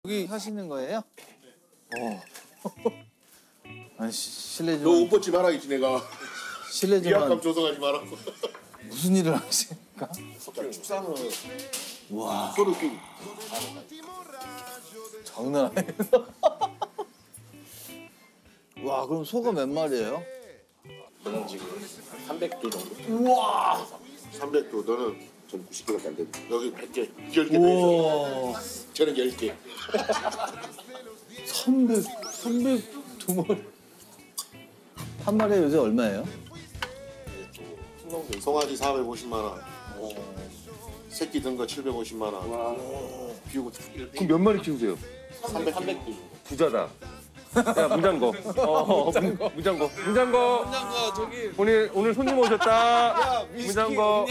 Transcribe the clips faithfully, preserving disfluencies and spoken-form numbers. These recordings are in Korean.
여기 하시는 거예요? 네. 어. 아니 실례 좀. 너 옷 벗지 말아야지 내가. 실례 좀. 위압감 조성하지 말라고. 무슨 일을 하십니까? 축사는 와. 소를 끼고. 장난 아니에요. 와 그럼 소가 몇 마리예요? 너는 지금 삼백 도 정도? 우와. 삼백 도 너는 전 구십 개밖에 안 된다. 여기 백 개, 열 개 더 있어. 저는 열 개. 삼백, 삼백 두 마리. 한 마리에 요새 얼마예요? 또 송아지 사백오십만 원. 오. 새끼 든 거 칠백오십만 원. 와. 비우고 그럼 몇 마리 키우세요? 삼백, 삼백 도. 부자다. 야 무장거. 어, 무장거. 무장거. 무장거. 장가 저기. 오늘 오늘 손님 오셨다. 무장거.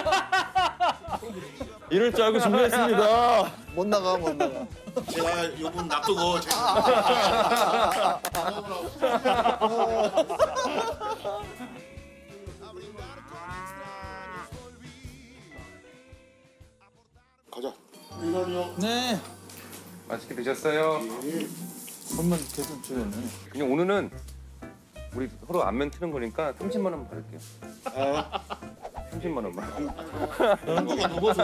이럴 줄 알고 준비했습니다. 못 나가 못 나가. 제가 요분 놔두고 제가 가자. 이거요. 네. 맛있게 드셨어요? 손만 계속 주겠네. 그냥 오늘은 우리 서로 안면 트는 거니까 삼십만 원 받을게요. 삼십만 원만. 한국가 넘어서.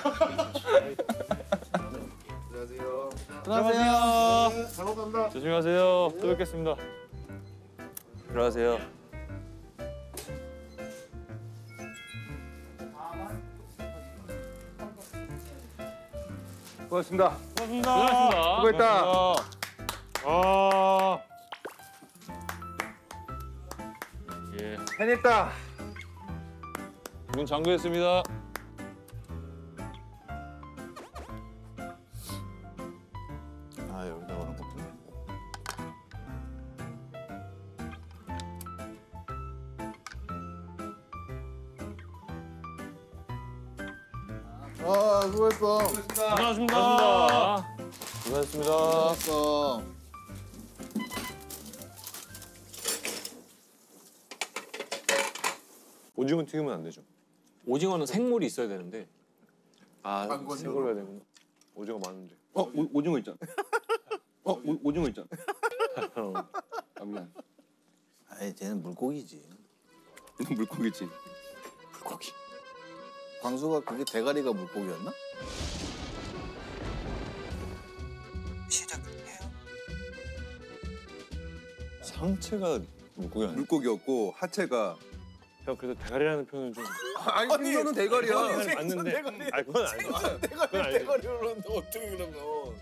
안녕하세요. 잘 먹습니다. 조심히 가세요. 또 뵙겠습니다. 들어가세요. 고맙습니다. 고맙습니다. 수고했다. 아. 예. 해냈다. 문 잠그겠습니다. 아 여기다 오는 거구나. 아 수고했어. 고맙습니다. 고맙습니다. 수고했어. 오징어 튀기면 안 되죠? 오징어는 생물이 있어야 되는데. 아, 생물로 해야 되구나. 오징어 많은데. 어 오, 오징어 있잖아. 어 오, 오징어 있잖아. 아 미안. 아니 쟤는 물고기지. 이건 물고기지. 물고기. 광수가 그게 대가리가 물고기였나? 상체가 물고기 아니야? 물고기였고 하체가. 형 그래서 대가리라는 표현은 좀 아니 생선은 대가리야. 맞는데. 아니 그건 아니야. 대가리 대가리로 그러는데 어떻게 그러면?